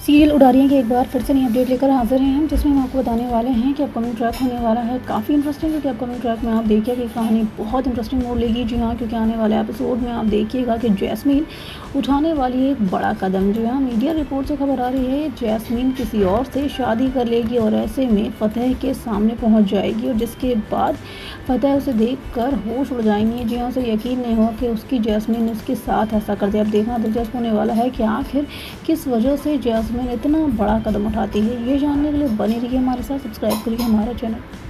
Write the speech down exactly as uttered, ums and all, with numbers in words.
Serial उड़ारियाँ की एक बार फिर से नई अपडेट लेकर हाजिर हैं हम, जिसमें हम आपको बताने वाले हैं कि अपकमिंग ट्रैक होने वाला है काफ़ी इंटरेस्टिंग। क्योंकि अपकमिंग ट्रैक में आप देखिए कि कहानी बहुत इंटरेस्टिंग मोड़ लेगी। जी हाँ, क्योंकि आने वाले एपिसोड में आप देखिएगा कि जैस्मीन उठाने वाली है एक बड़ा कदम। जी हाँ, मीडिया रिपोर्ट से खबर आ रही है जैस्मीन किसी और से शादी कर लेगी और ऐसे में फतेह के सामने पहुँच जाएगी, और जिसके बाद फतेह उसे देख कर होश उड़ जाएंगे। जी हाँ, उसे यकीन नहीं हुआ कि उसकी जैस्मीन उसके साथ ऐसा कर दे। अब देखना दिलचस्प होने वाला है कि आखिर किस वजह से जैस्मीन इतना बड़ा कदम उठाती है। ये जानने के लिए बने रहिए हमारे साथ, सब्सक्राइब करिए हमारा चैनल।